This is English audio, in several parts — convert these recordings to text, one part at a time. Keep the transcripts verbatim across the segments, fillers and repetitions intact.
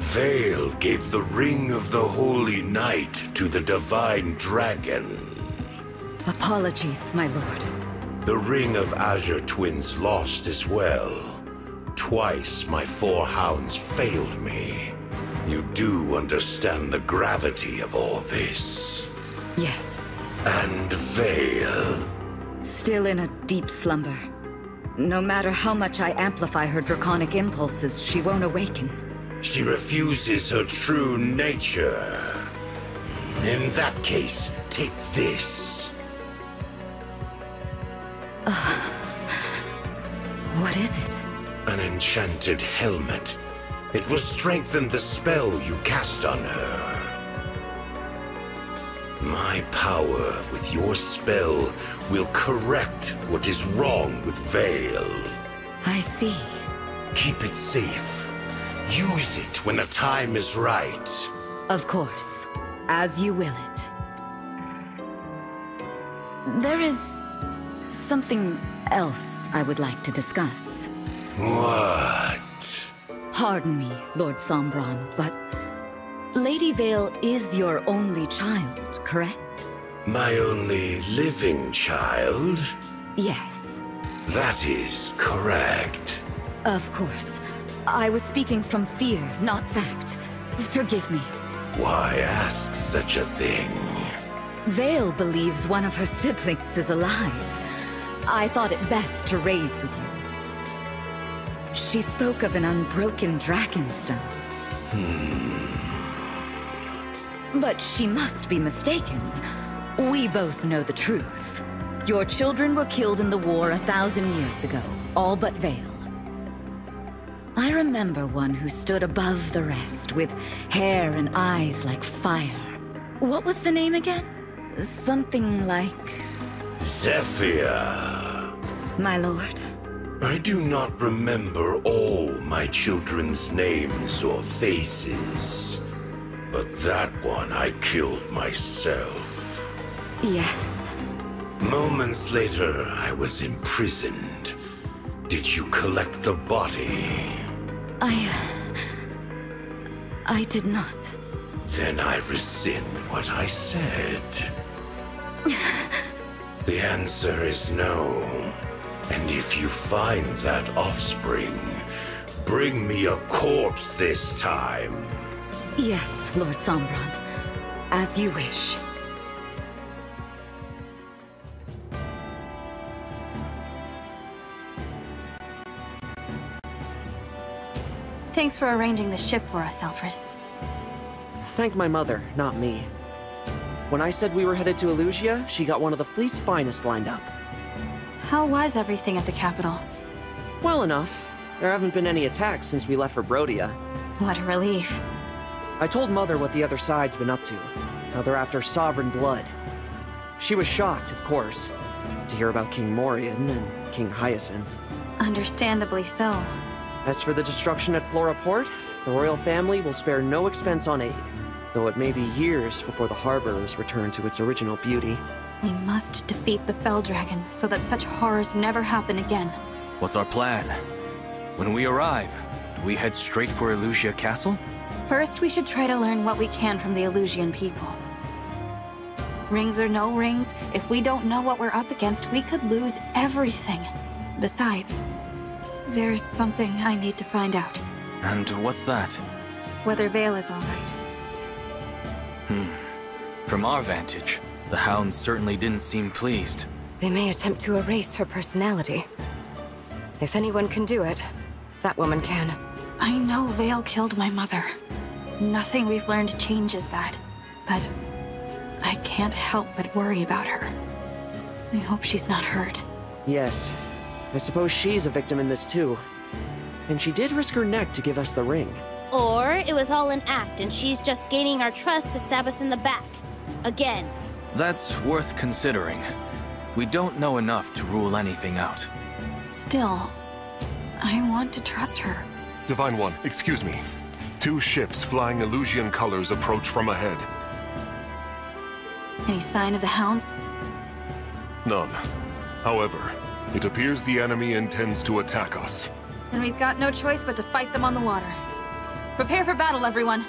Vale gave the Ring of the Holy Night to the Divine Dragon. Apologies, my lord. The Ring of Azure Twins lost as well. Twice my four hounds failed me. You do understand the gravity of all this? Yes. And Vale? Still in a deep slumber. No matter how much I amplify her draconic impulses, she won't awaken. She refuses her true nature. In that case, take this. Uh, what is it? An enchanted helmet. It will strengthen the spell you cast on her. My power with your spell will correct what is wrong with Vale. I see. Keep it safe. Use it when the time is right. Of course. As you will it. There is something else I would like to discuss. What? Pardon me, Lord Sombron, but Lady Vale is your only child, correct? My only living child? Yes. That is correct. Of course. I was speaking from fear, not fact. Forgive me. Why ask such a thing? Vale believes one of her siblings is alive. I thought it best to raise with you. She spoke of an unbroken Dragonstone. Hmm. But she must be mistaken. We both know the truth. Your children were killed in the war a thousand years ago, all but Vale. I remember one who stood above the rest, with hair and eyes like fire. What was the name again? Something like... Zephyr. My lord? I do not remember all my children's names or faces. But that one I killed myself. Yes. Moments later, I was imprisoned. Did you collect the body? I... I did not. Then I rescind what I said. The answer is no. And if you find that offspring, bring me a corpse this time. Yes, Lord Sombron. As you wish. Thanks for arranging this ship for us, Alfred. Thank my mother, not me. When I said we were headed to Elusia, she got one of the fleet's finest lined up. How was everything at the capital? Well enough. There haven't been any attacks since we left for Brodia. What a relief. I told Mother what the other side's been up to. How they're after Sovereign blood. She was shocked, of course, to hear about King Morian and King Hyacinth. Understandably so. As for the destruction at Flora Port, the royal family will spare no expense on aid, though it may be years before the harbor is returned to its original beauty. We must defeat the Fell Dragon so that such horrors never happen again. What's our plan? When we arrive, do we head straight for Elusia Castle? First, we should try to learn what we can from the Elusian people. Rings or no rings, if we don't know what we're up against, we could lose everything. Besides, there's something I need to find out. And what's that? Whether Vale is all right. Hmm. From our vantage, the Hounds certainly didn't seem pleased. They may attempt to erase her personality. If anyone can do it, that woman can. I know Vale killed my mother. Nothing we've learned changes that. But I can't help but worry about her. I hope she's not hurt. Yes. I suppose she's a victim in this too. And she did risk her neck to give us the ring. Or it was all an act and she's just gaining our trust to stab us in the back. Again. That's worth considering. We don't know enough to rule anything out. Still, I want to trust her. Divine One, excuse me. Two ships flying Elusian colors approach from ahead. Any sign of the Hounds? None. However, it appears the enemy intends to attack us. Then we've got no choice but to fight them on the water. Prepare for battle, everyone.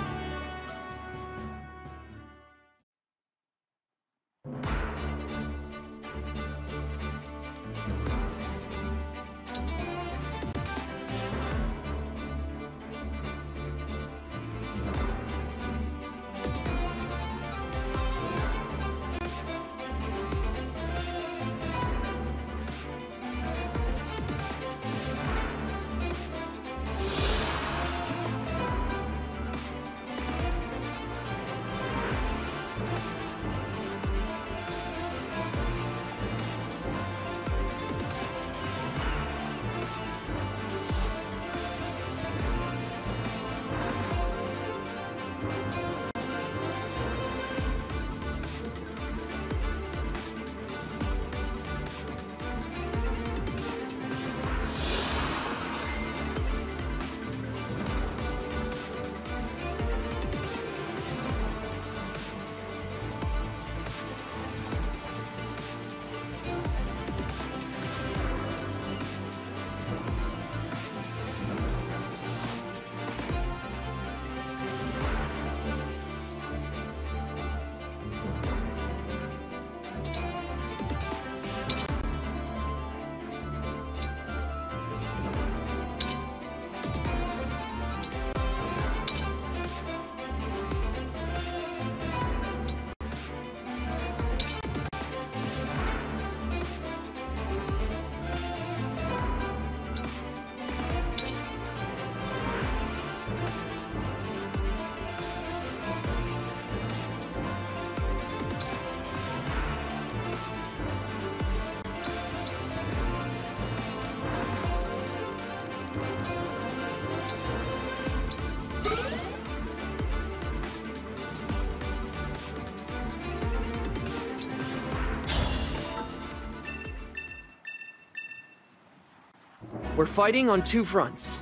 We're fighting on two fronts.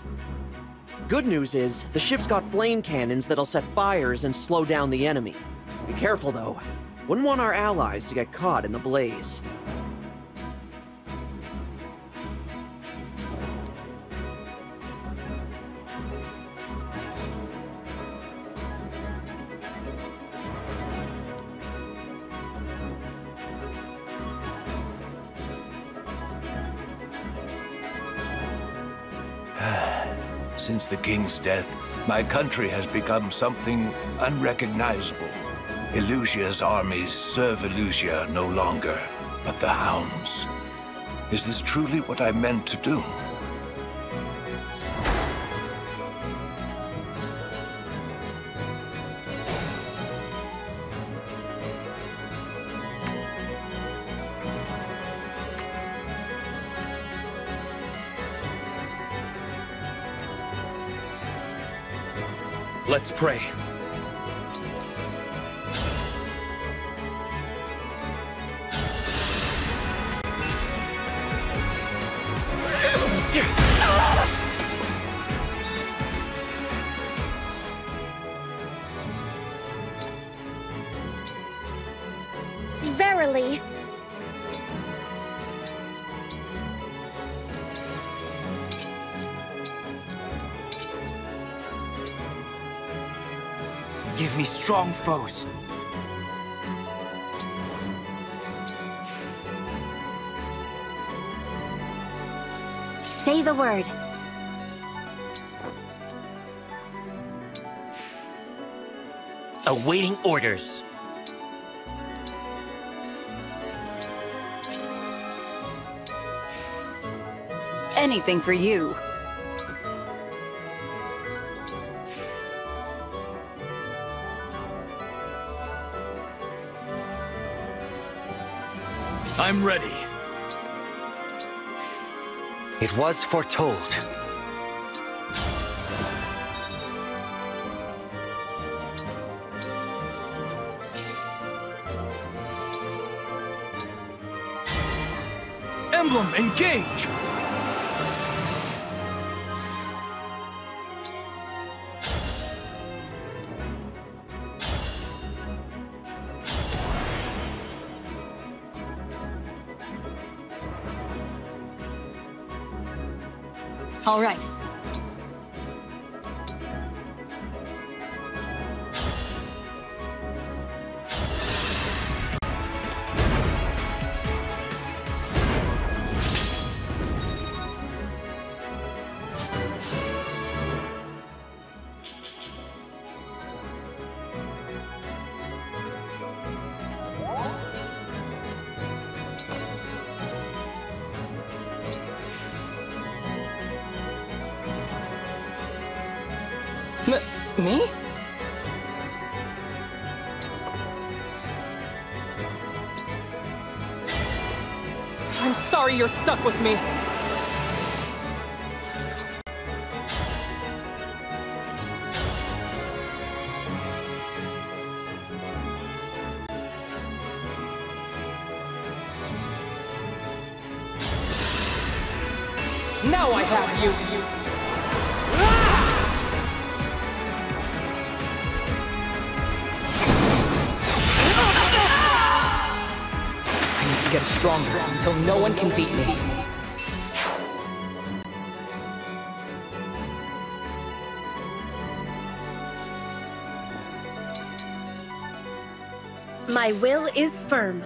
Good news is, the ship's got flame cannons that'll set fires and slow down the enemy. Be careful though. Wouldn't want our allies to get caught in the blaze. Since the king's death, my country has become something unrecognizable. Elusia's armies serve Elusia no longer, but the Hounds. Is this truly what I meant to do? Let's pray. Verily. Give me strong foes. Say the word. Awaiting orders. Anything for you. I'm ready. It was foretold. Emblem, engage! All right. Me? I'm sorry you're stuck with me. Now I have you! I need to get stronger until no one can beat me. My will is firm.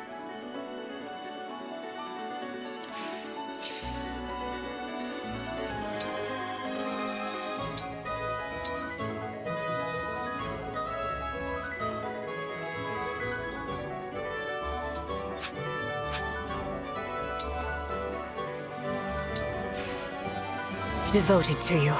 Devoted to you.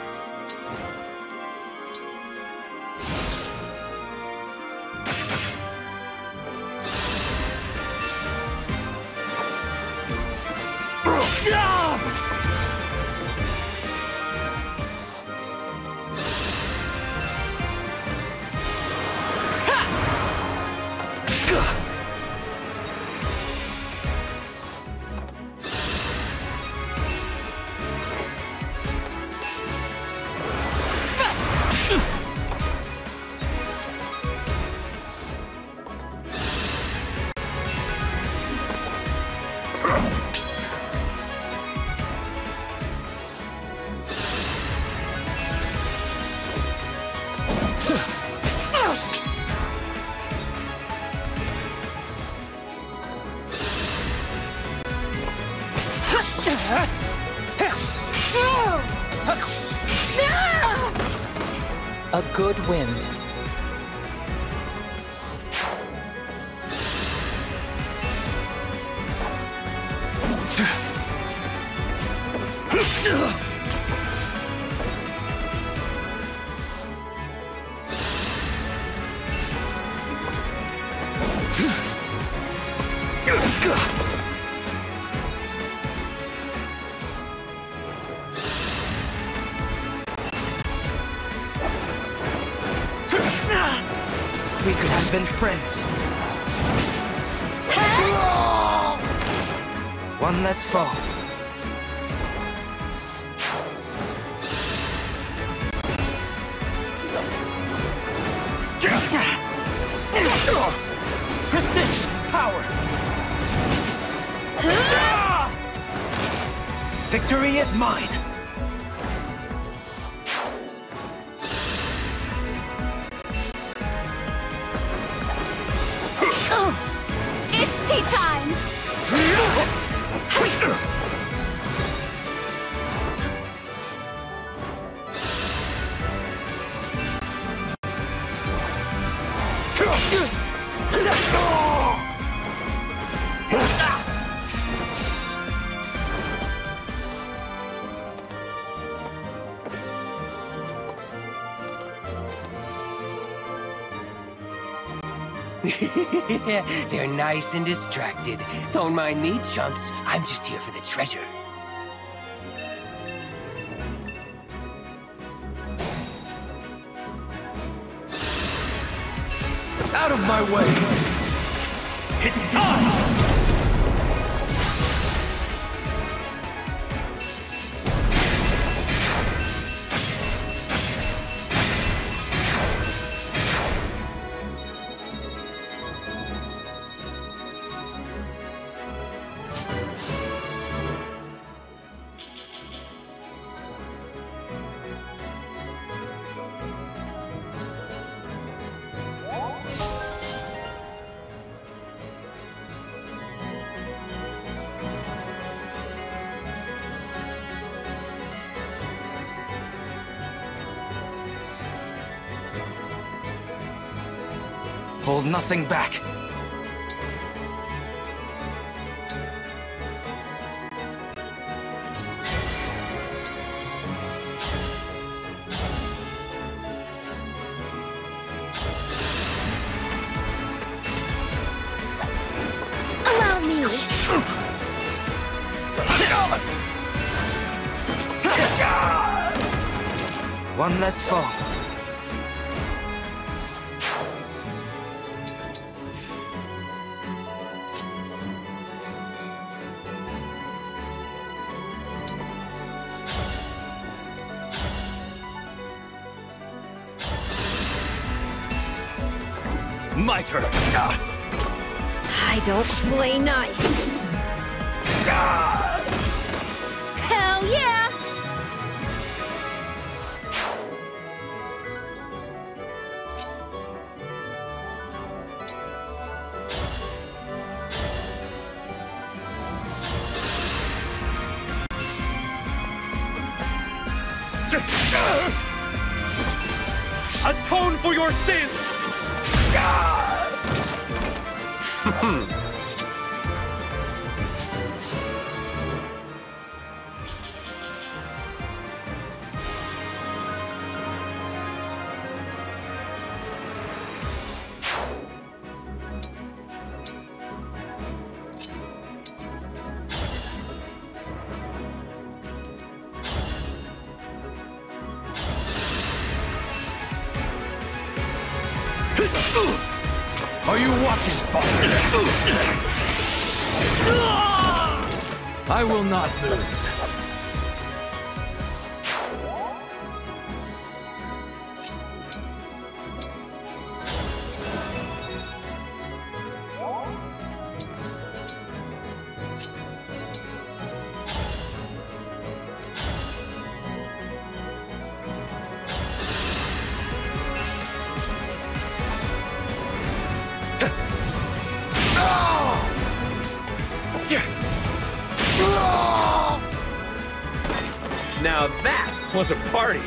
A good wind. We could have been friends. One less foe. Precision, power. Victory is mine. It's tea time! They're nice and distracted. Don't mind me, chumps. I'm just here for the treasure. Out of my way! It's time! Hold nothing back. One less foe. My turn. I don't play nice. Hell yeah! Atone for your sins! Are you watching, Father? I will not lose. Now that was a party!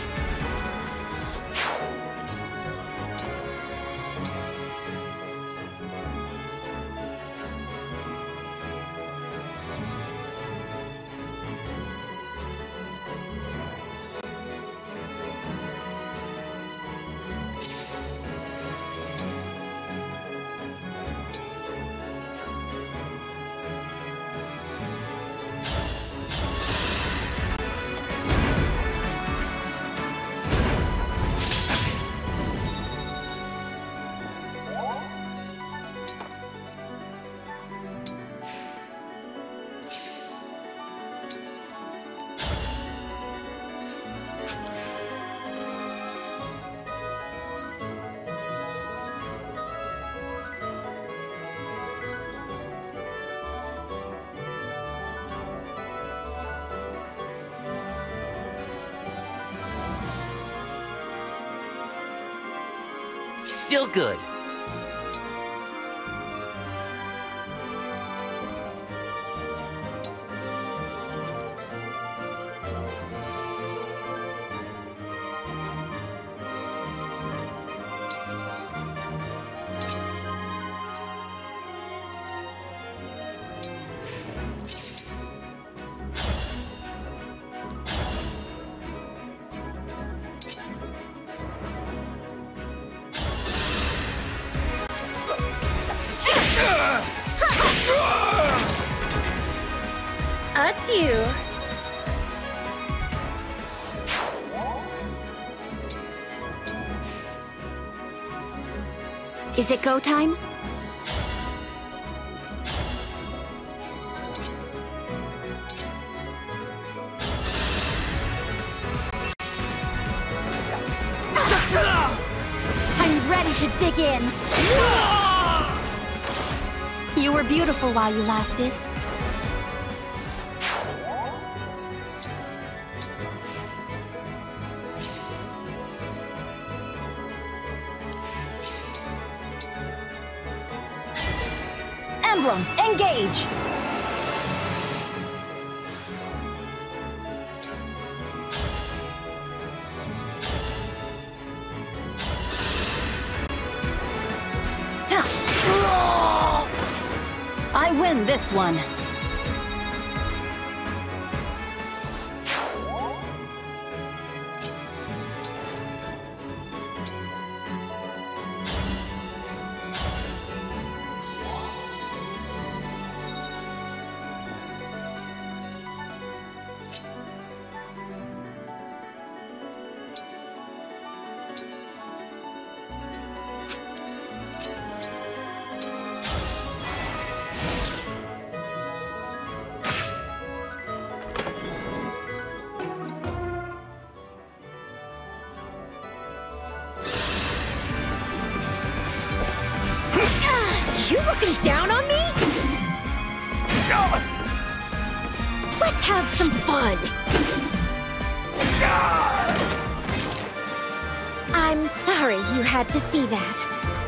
Still good. Adieu. Is it go time? I'm ready to dig in. You were beautiful while you lasted. Emblem, engage! I win this one. Let's have some fun! I'm sorry you had to see that.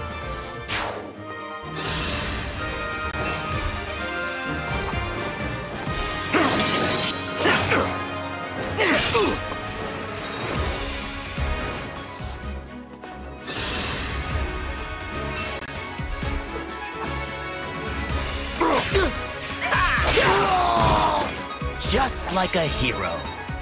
Just like a hero.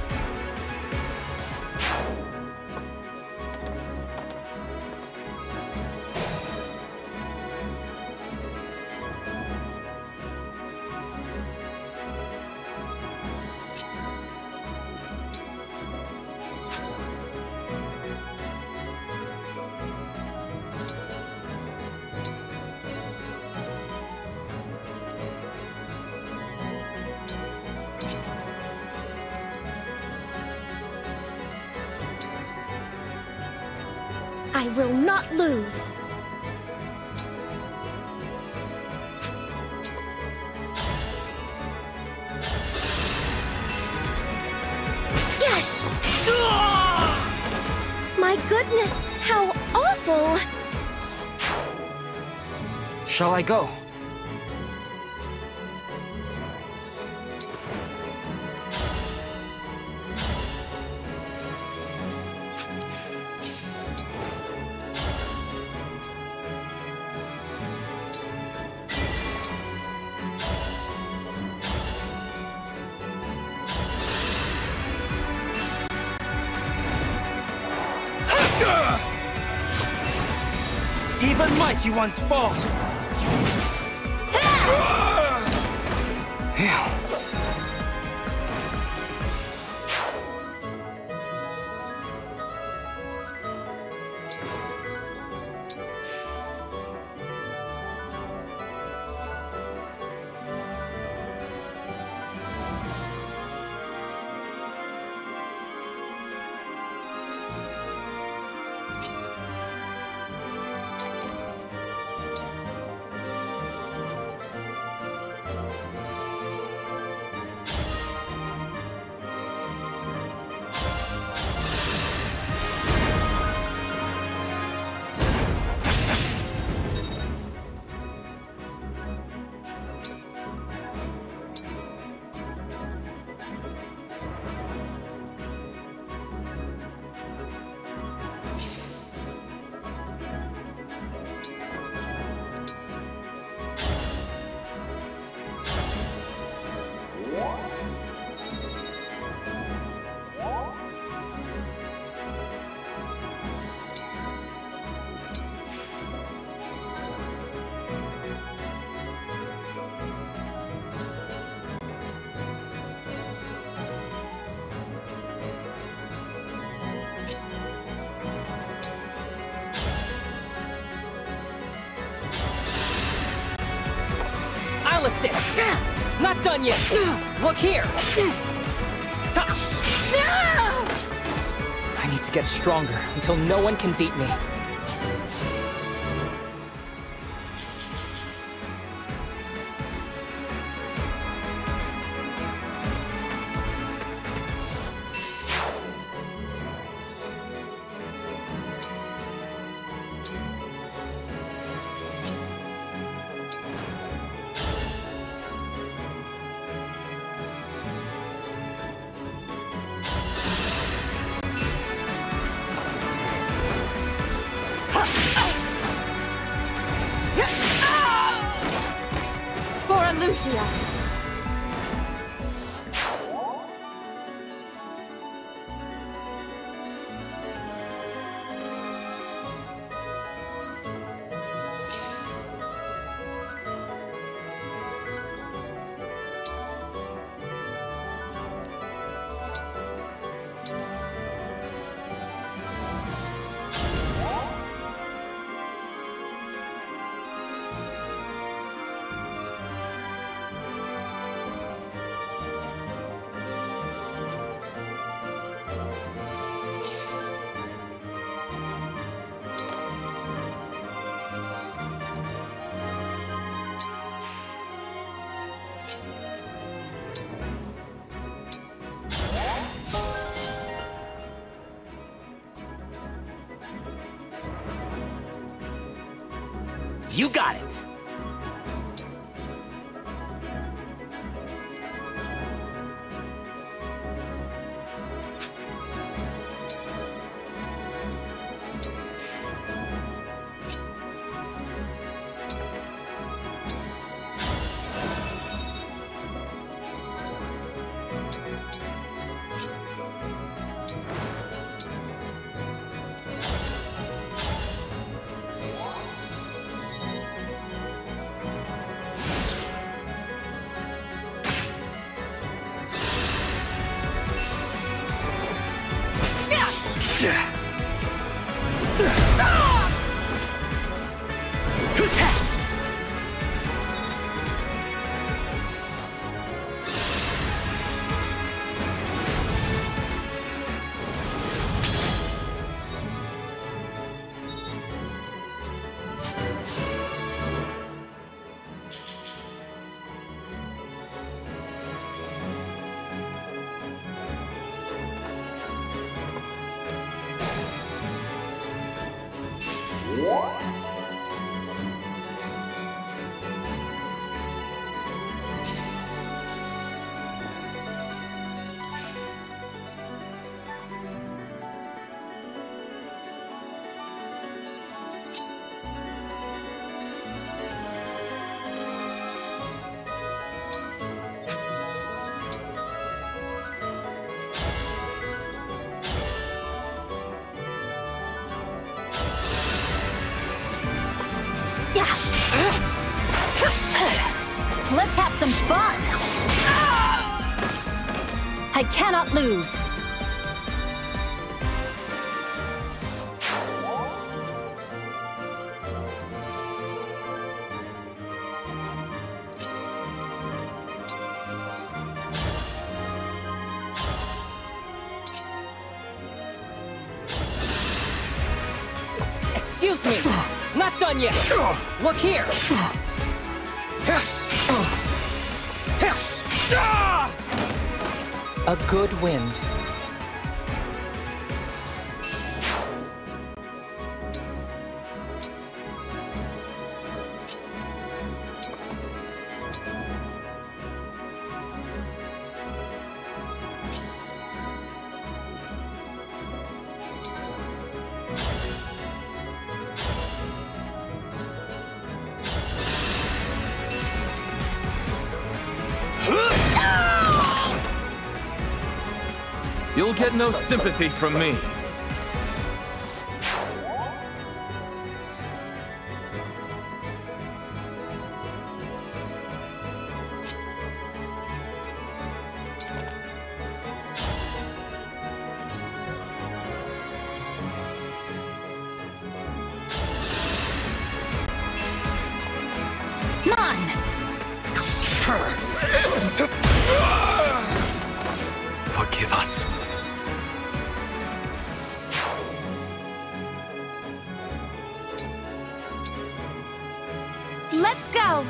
I will not lose. My goodness, how awful! Shall I go? Even mighty ones fall! I'll assist! Not done yet! Look here! I need to get stronger until no one can beat me. Lucia. You got it! Let's have some fun! I cannot lose! Excuse me! Not done yet! Look here! A good wind. You'll get no sympathy from me. Come on! Forgive us. Let's go!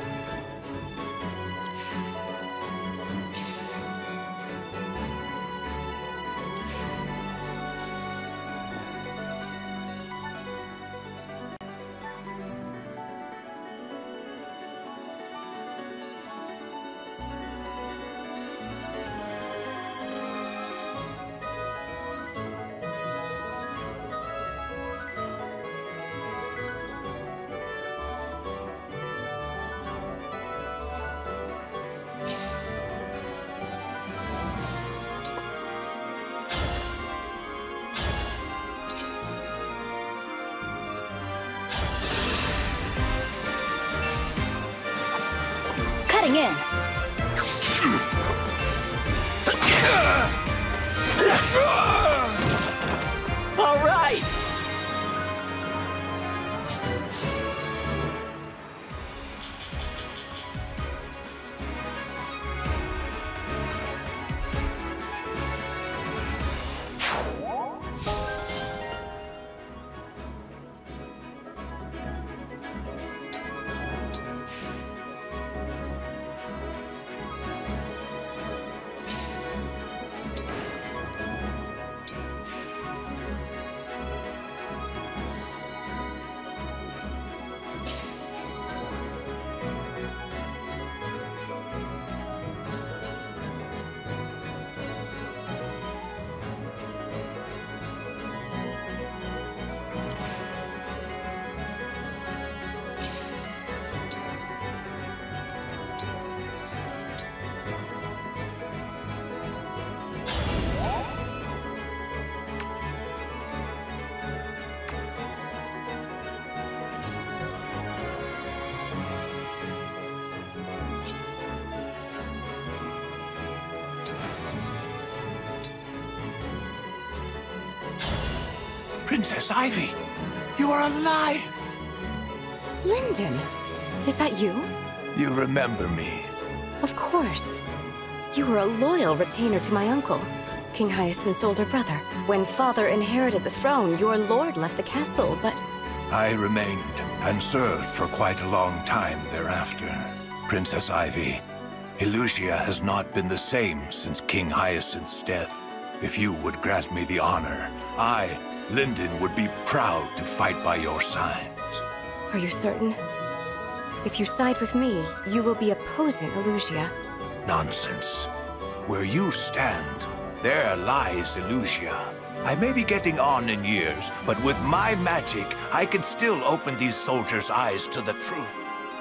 Cutting in. All right! Princess Ivy, you are alive! Lyndon, is that you? You remember me? Of course. You were a loyal retainer to my uncle, King Hyacinth's older brother. When father inherited the throne, your lord left the castle, but... I remained and served for quite a long time thereafter. Princess Ivy, Elusia has not been the same since King Hyacinth's death. If you would grant me the honor, I, Lyndon, would be proud to fight by your side. Are you certain? If you side with me, you will be opposing Elusia. Nonsense. Where you stand, there lies Elusia. I may be getting on in years, but with my magic, I can still open these soldiers' eyes to the truth.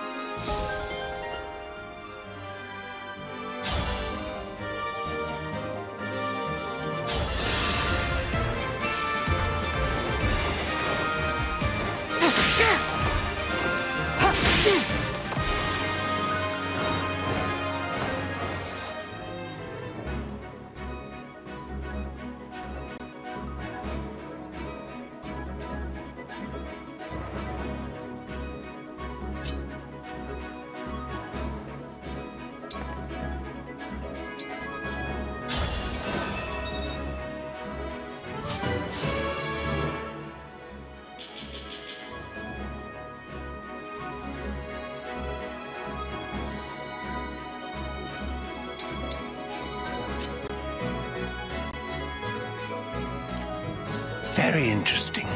Very interesting.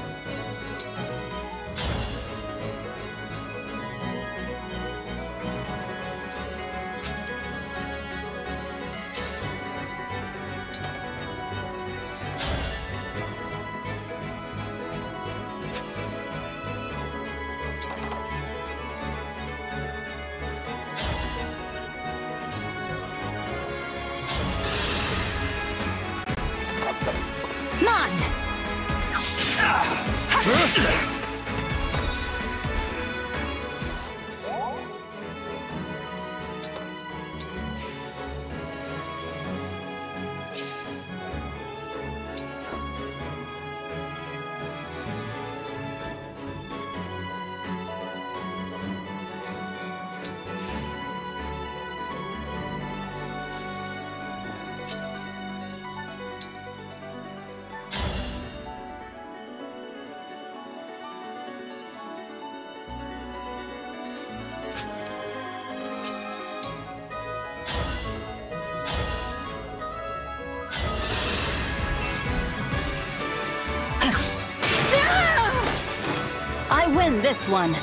I win this one.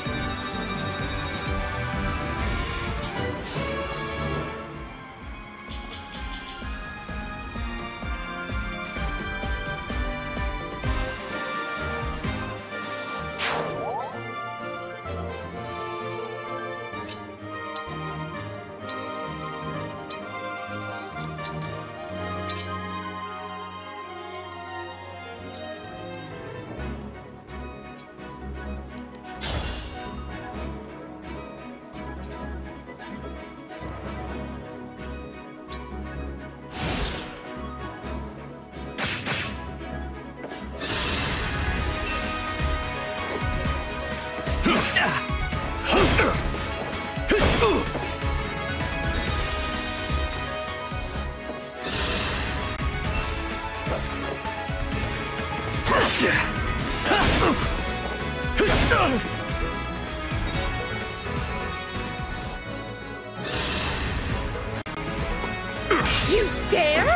You dare?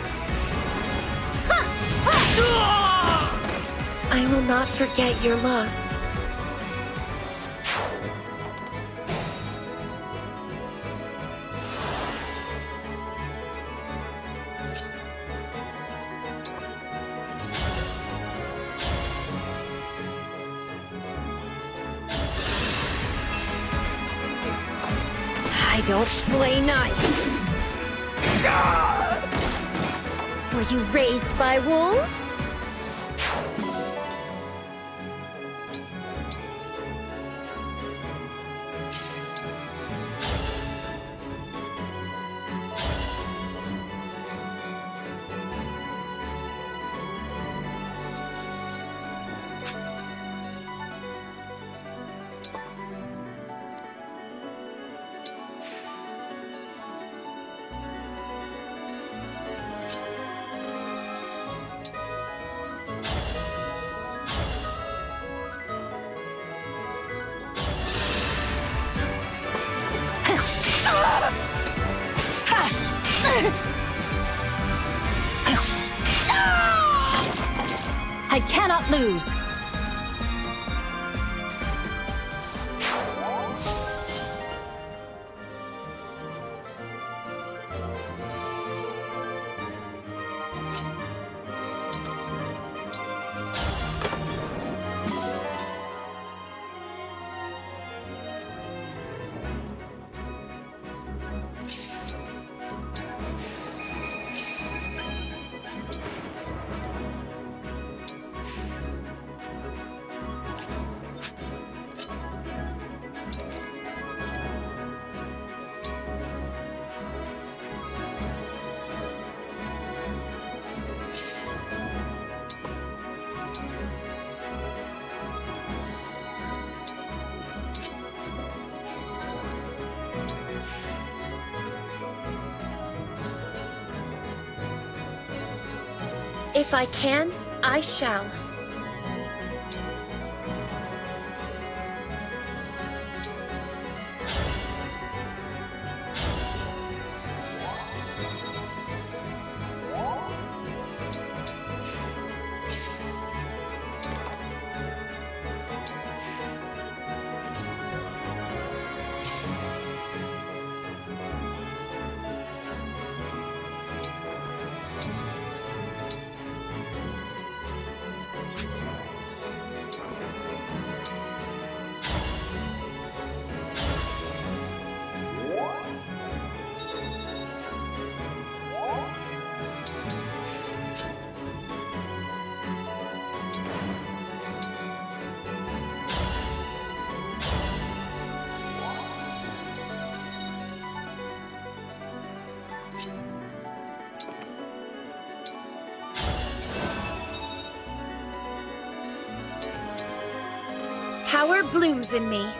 I will not forget your loss. I don't play nice. Were you raised by wolves? I cannot lose. If I can, I shall. Power blooms in me.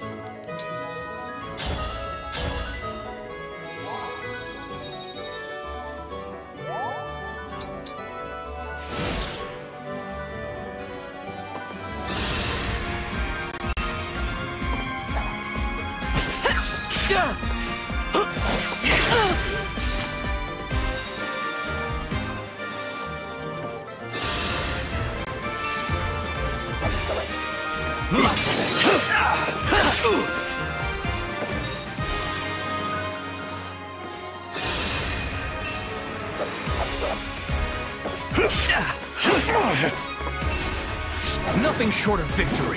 Nothing short of victory.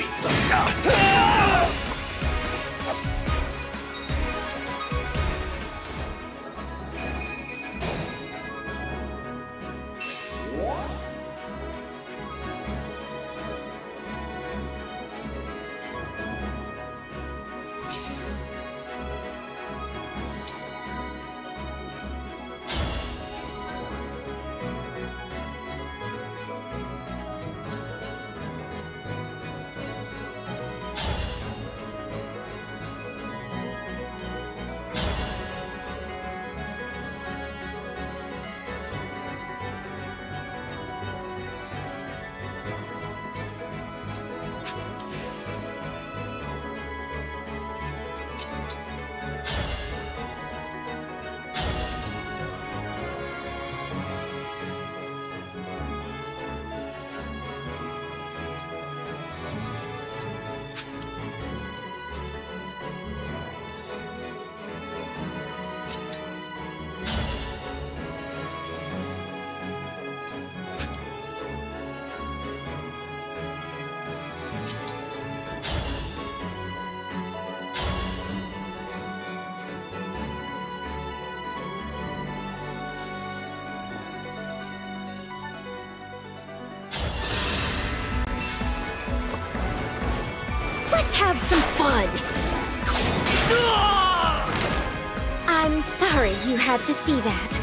Let's have some fun! I'm sorry you had to see that.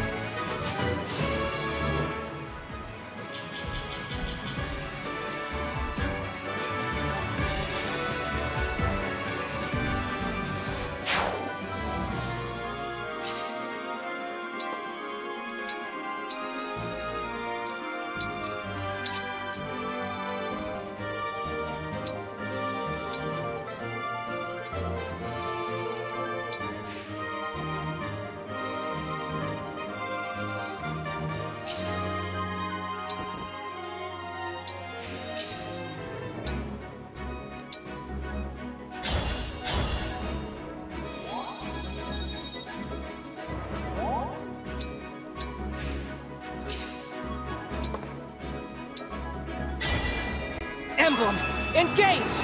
emblem! Engage!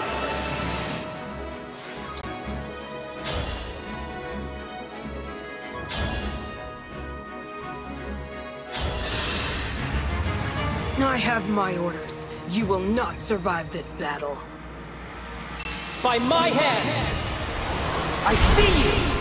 I have my orders. You will not survive this battle. By my hand! I see you!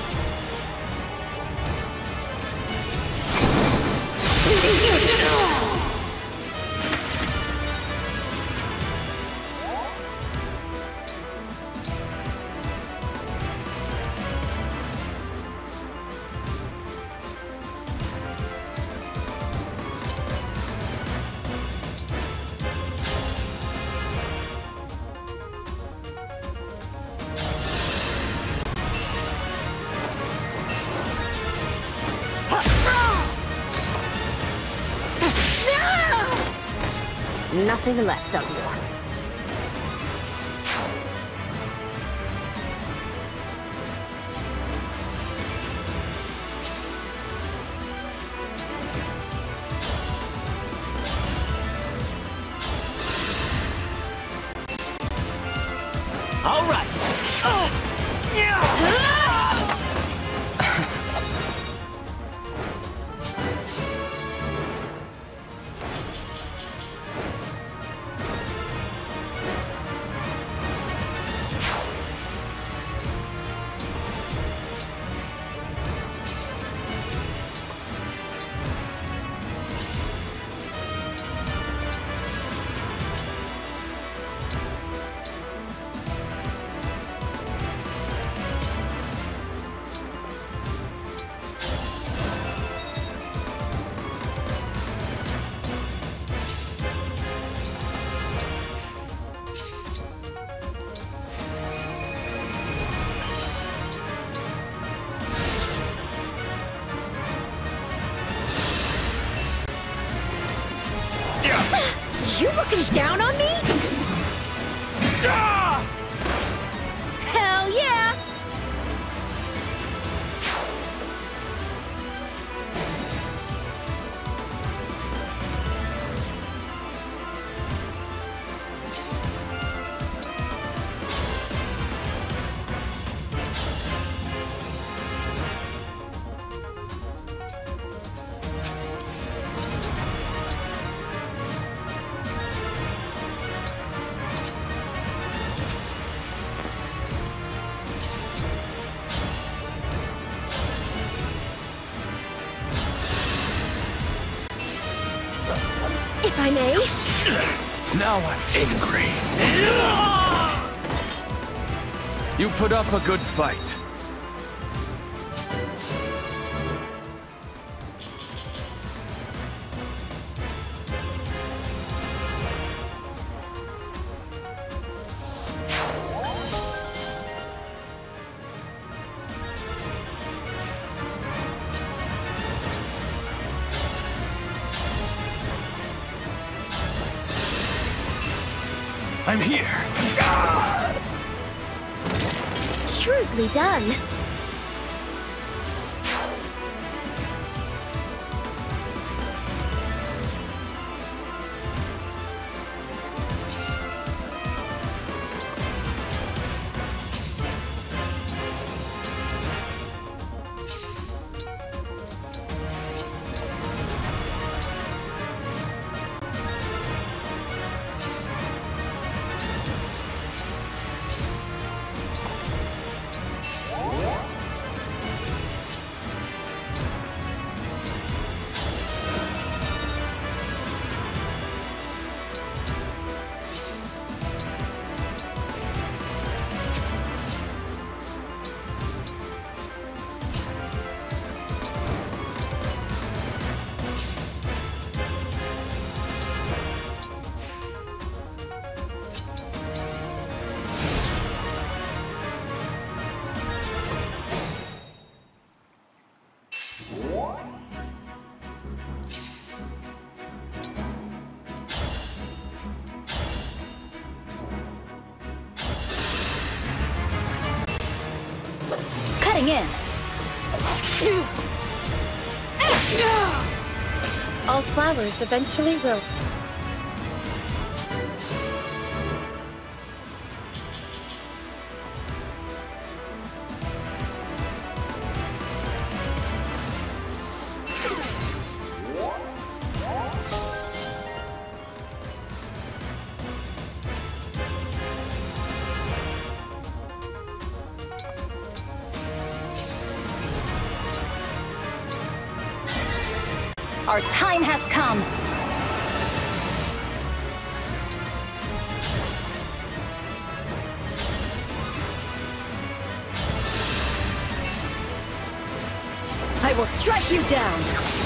Nothing left of you. All right. Oh. Yeah. You looking down on me? Hell yeah! If I may. Now I'm angry. You put up a good fight. I'm here. Shrewdly done. Cutting in. All flowers eventually wilt. Our time has come! I will strike you down!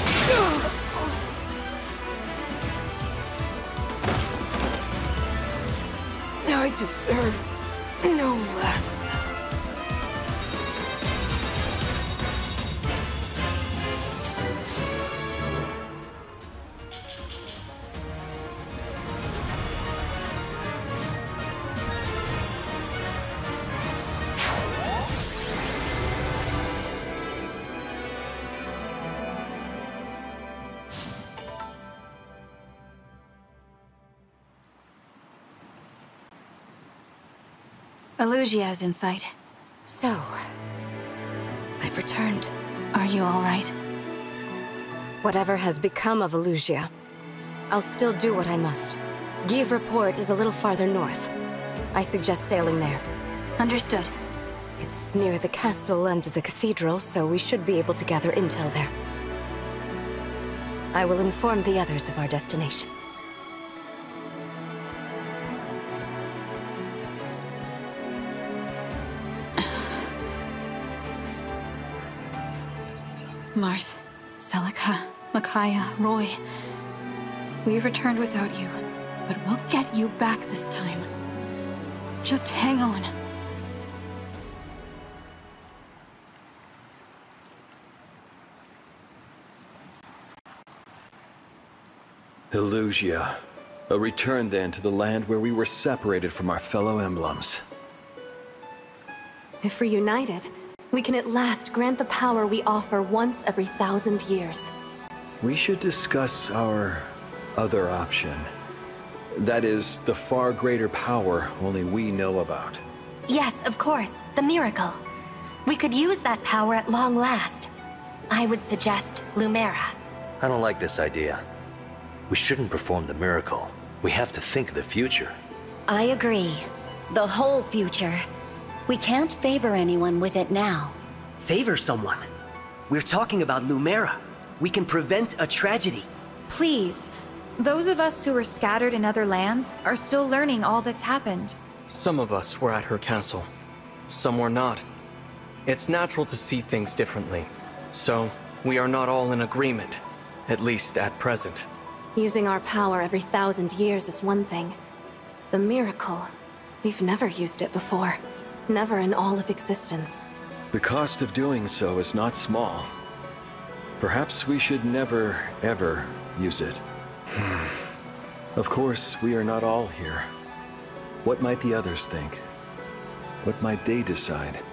I deserve no less. Elugia is in sight. So, I've returned. Are you all right? Whatever has become of Elugia, I'll still do what I must. Give Report is a little farther north. I suggest sailing there. Understood. It's near the castle and the cathedral, so we should be able to gather intel there. I will inform the others of our destination. Marth, Celica, Micaiah, Roy. We've returned without you, but we'll get you back this time. Just hang on. Elugia. A return then to the land where we were separated from our fellow emblems. If reunited, we can at last grant the power we offer once every thousand years. We should discuss our other option. That is, the far greater power only we know about. Yes, of course. The miracle. We could use that power at long last. I would suggest Lumera. I don't like this idea. We shouldn't perform the miracle. We have to think of the future. I agree. The whole future. We can't favor anyone with it now. Favor someone? We're talking about Lumera. We can prevent a tragedy. Please. Those of us who were scattered in other lands are still learning all that's happened. Some of us were at her castle. Some were not. It's natural to see things differently. So, we are not all in agreement. At least at present. Using our power every thousand years is one thing. The miracle, we've never used it before. Never in all of existence. The cost of doing so is not small. Perhaps we should never, ever use it. Of course, we are not all here. What might the others think? What might they decide?